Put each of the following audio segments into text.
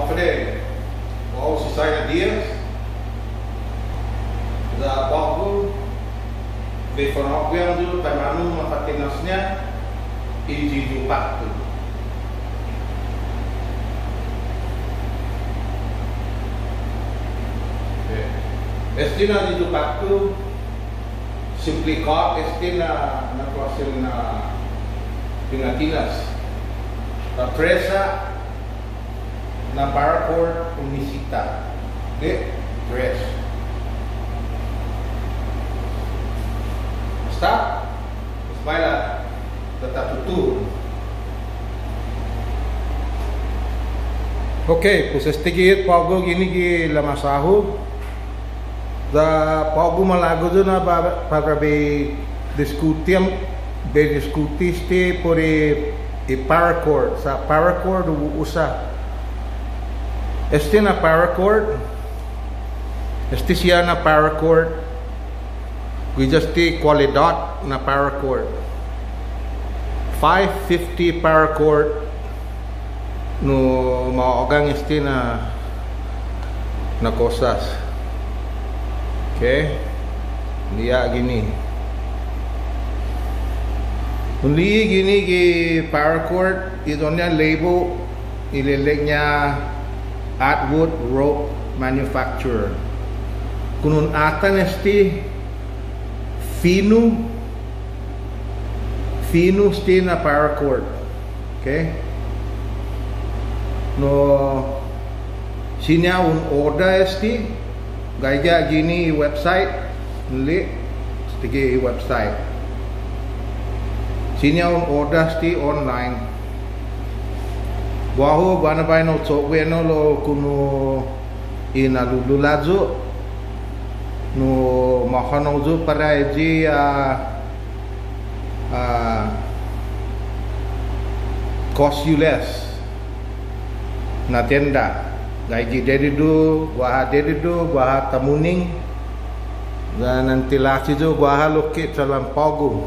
confident. All society ideas. Da bago befonogyan dulu tamanu mafatinasnya iji pacto. Este na di pacto simplicar este na classe na Pilipinas. A presa na paracord unisita de press. Stop. Baiklah, tetap tutur. Okay, pues este git pago gini gi lama sahu. Da pago malago do na para be discutiste por e paracord. Sa paracord usa. Este na paracord. Este siya na paracord. We just take qualidad na paracord. 550 paracord no maogang este na cosas. Okay? Liya gini. Uli gini gi paracord ito niya label ililig niya Atwood Rope Manufacturer. Kunun atan este Fino ste na paracord. Okay? No sinya un order este gaya gini website li stigi website. Sinya un order este online. Waho bana bay no software no lo kuno inalululazo no makanozo para eji cost you less na tenda gaji dedido gua tamuning dan nanti lasi jo gua lokit salam pago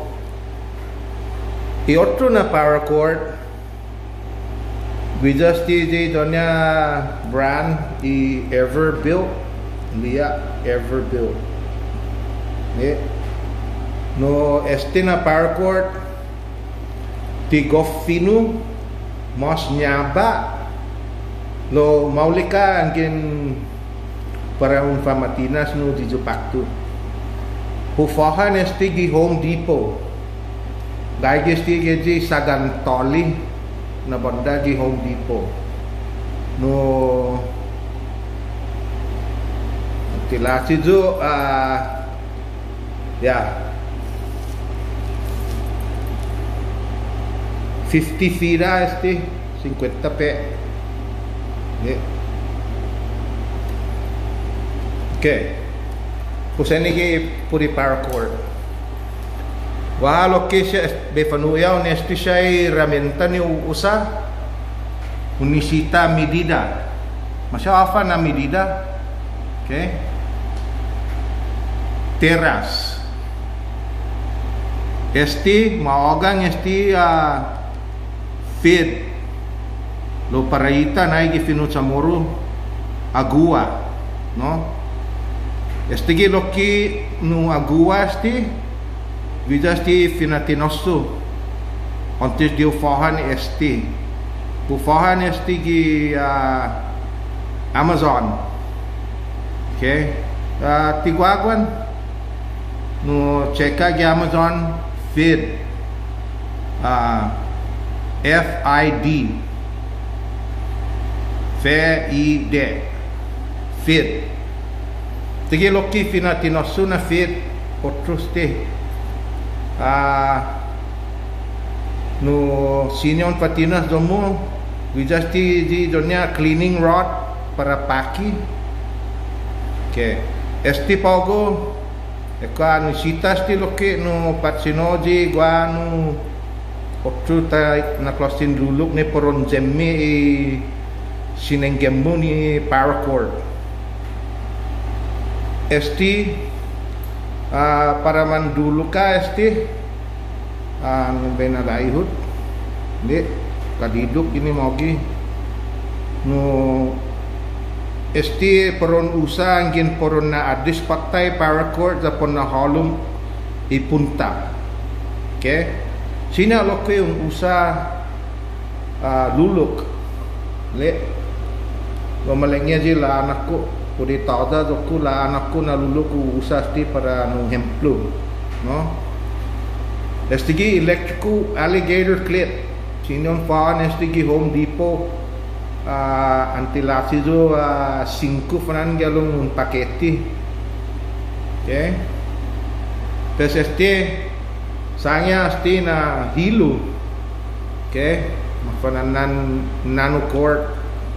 e outro na paracord we just di donya brand e Everbuilt liya Everbuilt. No este na paracord ti Gofino mas nyaba lo maulika angin para un famatinas no di Jupacto. Hufahan este gi Home Depot. Gaya este gi Sagantoli na banda di Home Depot. No tilasi jo ya 50 fira este 50 pe okay pues ini ke puri paracord walo ke siya befanuya honesti siya herramienta ni usa unisita medida masya apa na medida okay teras este maogang este feed lo paraita na gi finu chamoro agua no este gi loki no agua este vida este finatinoso antes de ufahan este gi Amazon okay tiguaguan no cheka gi Amazon feed FID feed tigi loki finatinoso na feed otros te no sinyon patinas domo wijasti di donya cleaning rod para paki okay este pago eka no sitas ti loki no patsinoji gua no otro ta na klasin duluk ni poron jemme sinenggemmu ni paracord este para mandulu ka este benalaihut de kadiduk ini mogi no Esti peron usa angin peron na adis patay paracord za pon na halum ipunta. Okay? Sina loko yung usa luluk. Le. Mamalengnya je la anak ko. Pudi tada doku la anak ko na luluk usa sti para nung hemplo. No? Estigi electrical alligator clip. Sinon fan estigi Home Depot. Antilasi jo 5 fanan galong un paketi. Okay? Terus sanya sti na hilo. Okay? Mafananan nano cord.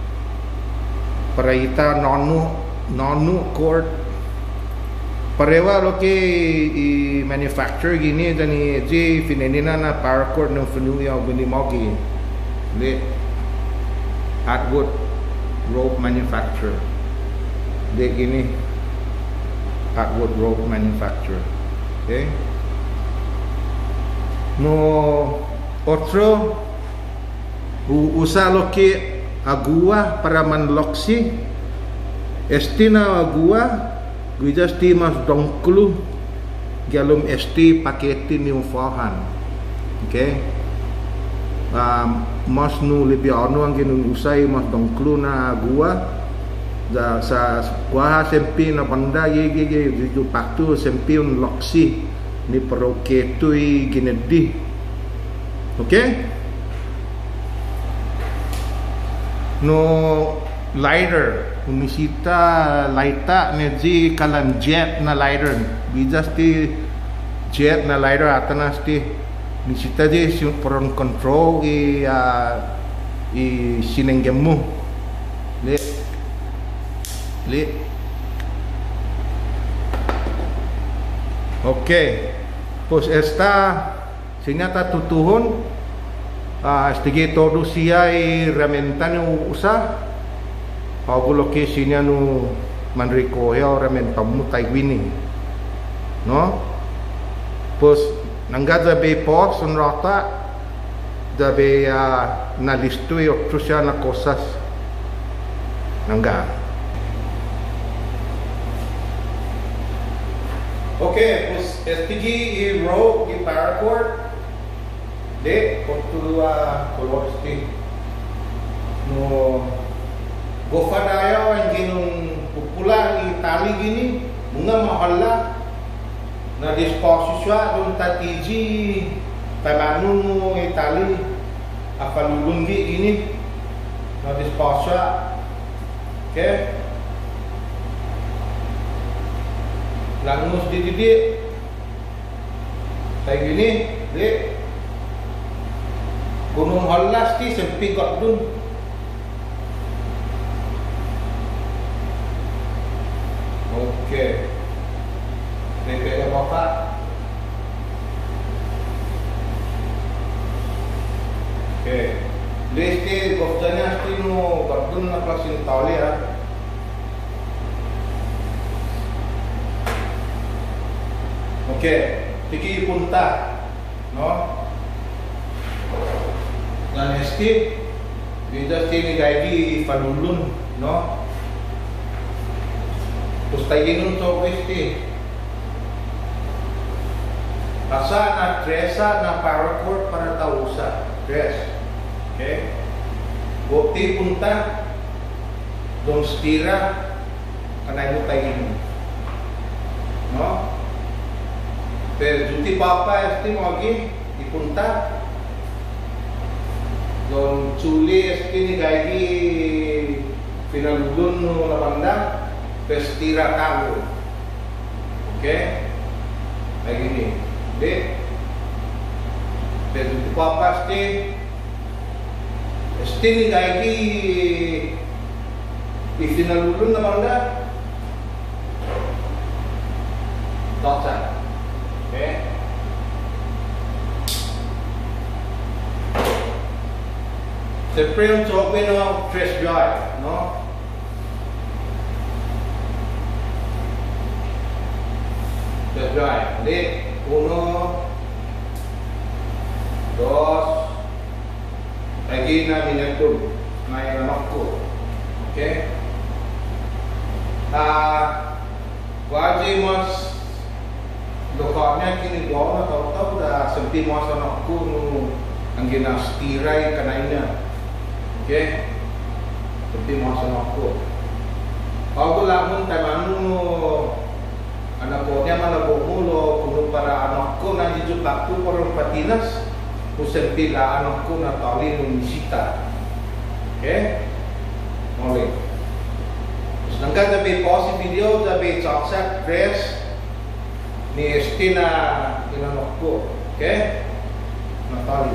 Paraita nonu cord. Parewa lo ke i manufacturer gini dani ji finenina na paracord ng fenuya bini mogi. Le Atwood rope manufacturer. Dia gini Atwood rope manufacturer. Okay. No otro usa lo que agua para manloksi estina agua guida sti mas donklu galum esti paketi ni ufahan. Okay. Mas nu lebih anu ang ginung usay mas dongklu na gua sa kuaha sempi na banda ye ju paktu sempi un loksi ni peroketui ginedi. Okay? No lighter umisita laita neji kalan jet na lighter bijas ti jet na lighter atanas ti nisita je peron control i sinenggemu le okay pues esta sinyata tutuhon estige todo sia i rementane usa pagulo ke sinyanu manrikoya rementamu taigwini no pues nangga zabe pos un rata zabe na listu y otro siya na cosas nangga. Okay, pues estigi i row i paracord de otro color sti no gofadayo ang ginung popular i tali gini mga mahalla na disposiswa dun tatiji tamanun mo itali afalulunggi ini na disposiswa. Okay, langus di kayak gini di gunung halas ti sempigot dun. Okay, DPR Bapak. Okay. Leste goftanya stino gardun na klasin tali ya. Okay, tiki punta, no? Dan esti beda stini gaidi falulun, no? Terus taginun to esti. Asa na tresa na paracord para tausa, tres. Okay. Bukti punta dong stira kanay mo taginun, no? Pero juti papa esti mo lagi dipunta don chuli esti ni gaigi pinaludun no labanda pestira kago. Okay, kayak gini deh. Pero juti papa esti ni gaigi pinaludun labanda dokter. Okay. Siyempre yung choke ng fresh drive, no? Fresh drive. Hindi. 1, 2, lagi na minuto. May namak ko. Okay? Wajib mas lokalnya kini gua tahu dah sempi mas anakku nu anggina stirai kanainya, oke? Sempi mas anakku. Aku lamun tamanu anak kodnya mana bomu lo kuno para anakku nanti jumpa tu orang patinas, sempi lah anakku na tali nu misita, oke? Mulai. Sedangkan tapi post video tapi cakap dress ni estina inanokku, oke? Natali.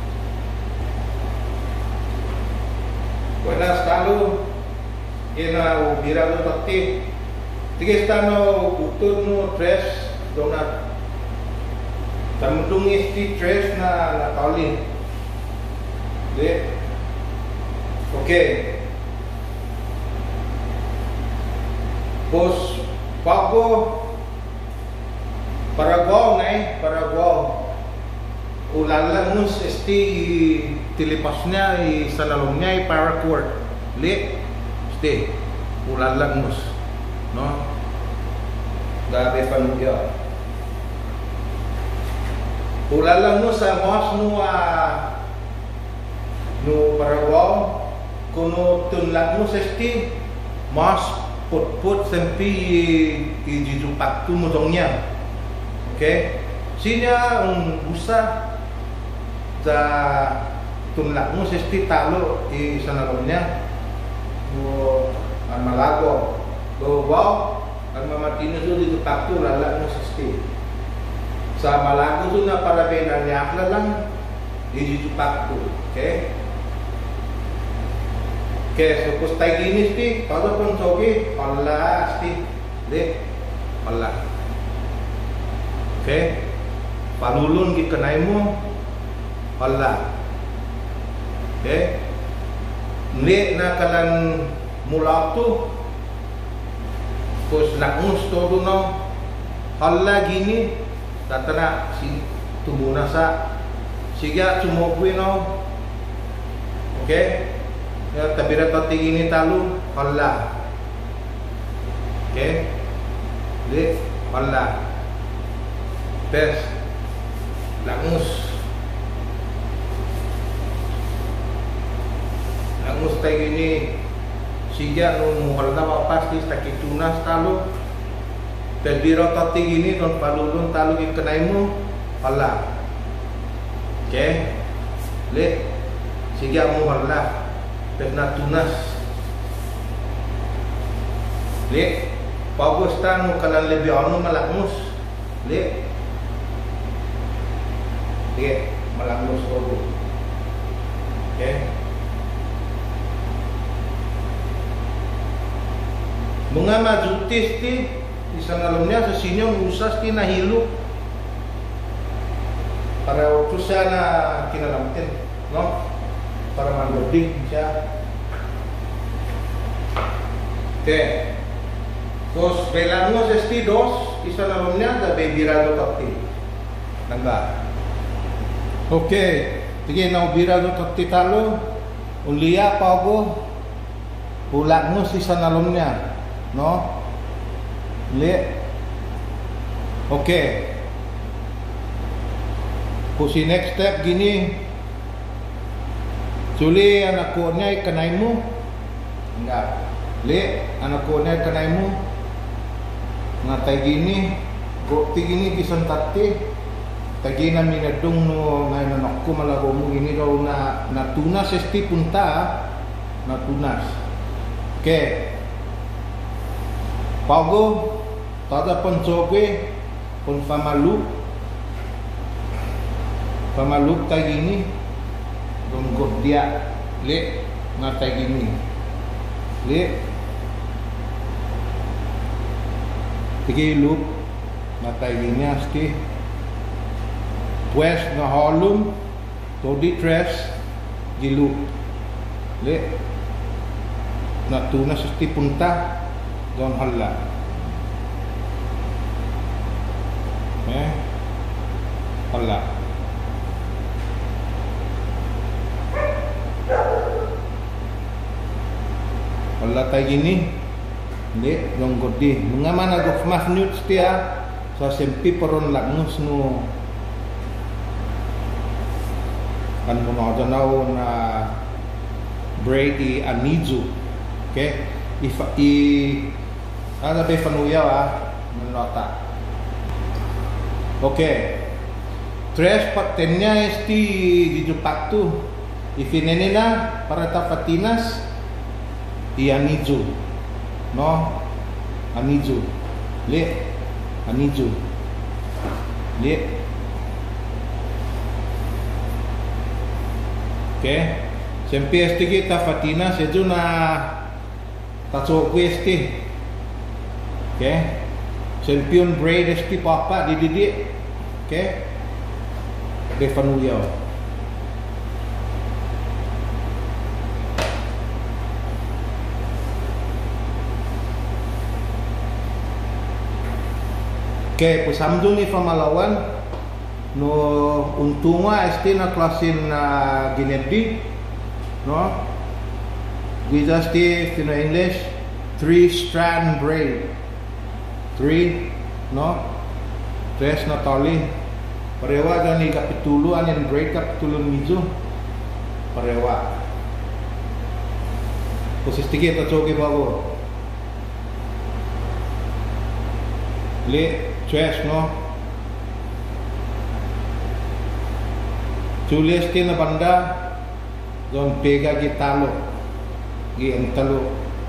Buenas talu ina ubira lo tati. Tiga stano utur no dress donat. Tamudung esti dress na natali. Oke. Pos pago Paraguay ulalangus esti tilipasnya I sanalongnya I paracourt li esti ulalangus no gabe panugya ulalangus sa mas no Paraguay kuno tunlangus esti mas put sempi I jijupak tu mutongnya, okay? Sinya usah za tunlakmu sesti talo I sanalongnya mo malago go wow ang mamatino tu jijupak tu lalakmu sesti sa malago tu na para benanya lang I jijupak tu, okay? Okay, so kustai gini sti, kalau pun cogi, Allah sti, deh, Allah. Okay, palulun ki kenaimu, Allah. Okay, nilai nakalan mula tu, kus lakus todo no, Allah gini, datana si tubuh nasa, siga cumokwi no, okay. Ya, tabira tati ini talu Allah, okay? Di Allah, pes, langus tadi ini siga nu Allah pasti taki tunas talu, tabira tati ini don palulun talu ikenaimu Allah, okay? Di siga mu Allah. Pernah tunas, le, pagustan mo kanan lebih anu malakmus, le, malakmus obo, okay? Mga majutis ti, isang alumnya sa sinyong usas ti nahilo, para waktu siya na kinalamtin, no? Para mandoding siya. Okay. Terus belangos esti dos, isa nalumnya da bebirado tati. Nangga. Okay. Sige na ubirado tati talo. Ulia pago. Ulangos isa nalumnya, no? Le. Okay. Kusi next step gini. Suli anak ko niya ikanaimu, enggak, le anak ko niya ikanaimu, ngatay gini, gokti gini bisan tati, tagi na minadong no ngayon anak ko malago mo gini daw na natunas esti punta, natunas, okay, pago, tada pancobe, pun pamaluk tay gini. Tunggu dia le ngatai gini le tiga loop ngatai gini asti pues na holum todi tres gilu le na tuna asti punta don halla halla Allah tay gini Li yung godi. Mga mana go mafnut stia so sempi peron lagnus no kan mo na na braid i anizu. Okay? If ada be fanuya menota. Okay. Tres patenya esti di Jupaktu. Ifinenina para tapatinas i anizu. No? Anizu. Le. Anizu. Le. Okay? Sempre esti kita fatina seju na tatsok esti. Okay? Sempion braid esti papa dididik. Okay? Defanuya. Okay, pusamdu ni Famalawan no untungwa esti na klasin na ginedi no giza esti in English 3-strand braid 3 no 3 na tali parewa gani kapitulo anin braid kapitulo mizu parewa posisi kita coba bago le tres no tulis na banda don pega gitalo gientalo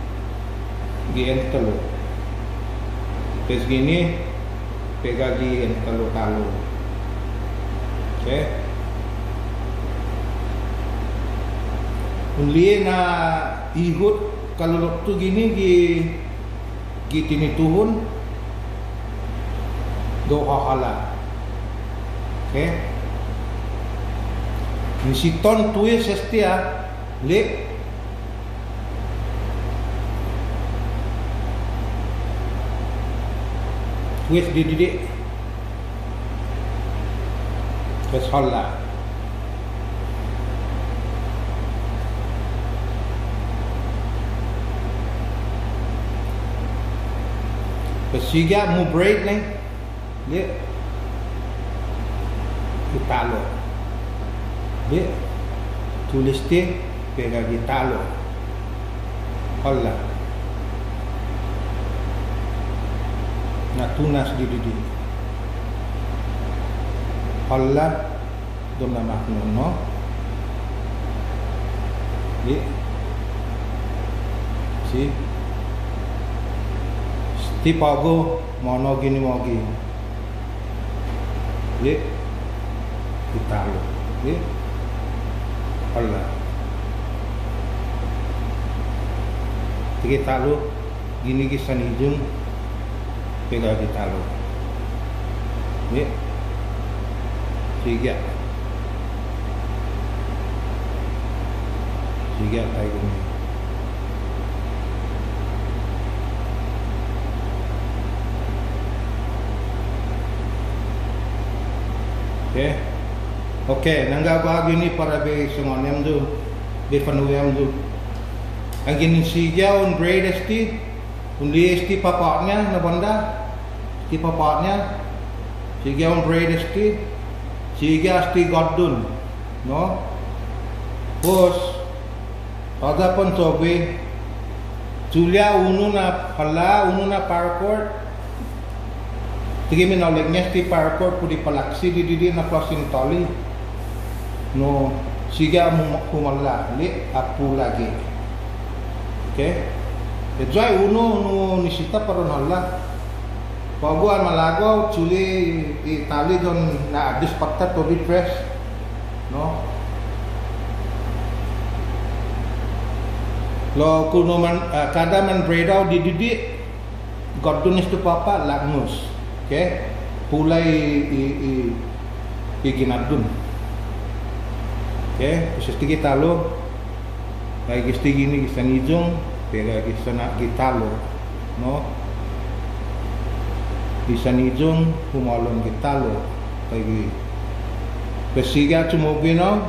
terus gini pega gientalo talo. Okay, unli na ihut kalau waktu gini gi tinituhun do hahala. Okay, ni siton tuis estia le tuis dididik terus hala. Kesiga mu break nih dia gitalo dia tulis dia pega gitalo hala natunas di hala dom na makno no dia si tipago mono gini mogi ye gitalo ye hala gitalo gini kisan hijung pega gitalo ye siga tayo gini okay, nanggagawa ni para be sungonyam do, be fanuyam do. Ang ginisiya on braid esti, undi esti papaknya na banda, esti papaknya, siya on braid esti, siya esti godun, no? Bos, pada pun sobe, Julia unu na pala, unu na paracord. Tige minoleknya sti paracord pudi palaksi di na closing tali no siga humala li apu lagi. Okay, ejai uno nisita paron hala paguan malago culi di tali don na adis patta to be dress no lo kuno man kada man braidau di godun istu papa lagnus. Okay, pulai ginadun. Okay, pasti kita lo, kayak gisti gini gisan hijung, pega gisan kita lo, no, gisan hijung, humalon kita lo, kayak pesiga cuma bino.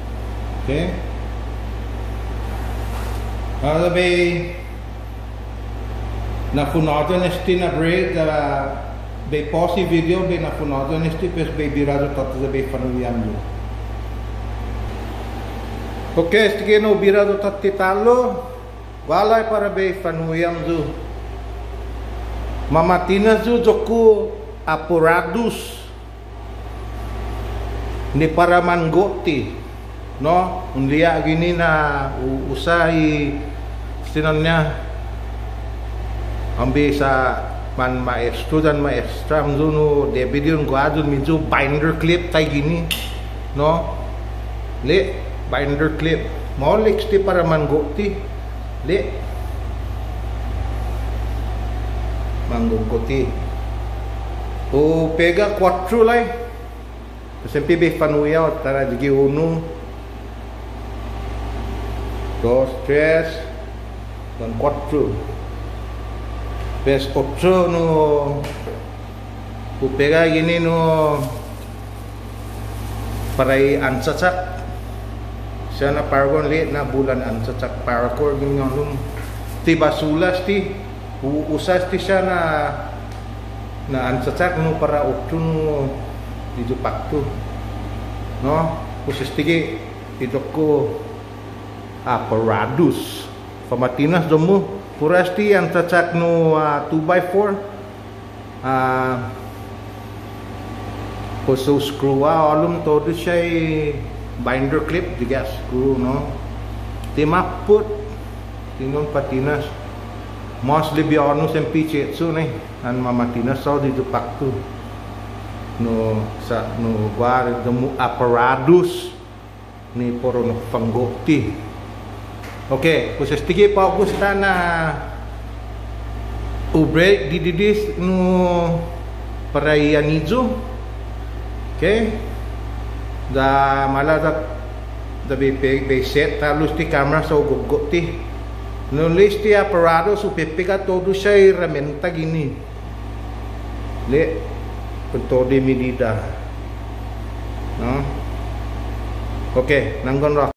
Okay, kalau be nafunodo nesti na break be posi video be nafunodo nesti pes be birado tot be fanuyam do. Okay, stige no birado tot titalo walay para be fanuyam do. Mamatina do joku apurados ni para manggoti, no? Unlia gini na usai sinonnya ambil sa man maestro dan maestra mzuno de video guado mizu binder clip tay gini, no? Le binder clip molix ti para manggoti le manggoti o pega 4 lai sempre be fanuya tara digi 1 2 3 dan 4 Pes 8 no pupega gini no parai ansacak siya na paragon liit na bulan ansacak parakor gini nung ti basulas ti usas ti siya na ansacak no para 8 no di Jupaktu, no khusus tigi itu ko aparatus pamatinas domo purasti yang cacak no 2x4 puso screw alum todo siya binder clip juga screw, no timaput tinon patinas mas lebih anu sempi cetsu nih an mamatinas so di Jepaktu no sa no bar demu aparatus ni poro no panggoti. Okay, khusus tige pa gusta na break dididis no parayanizo. Okay, da malada da be set talus ti camera so gogoti no listi aparato su pepega todo siya herramienta gini le punto de medida, no? Okay, nanggon ra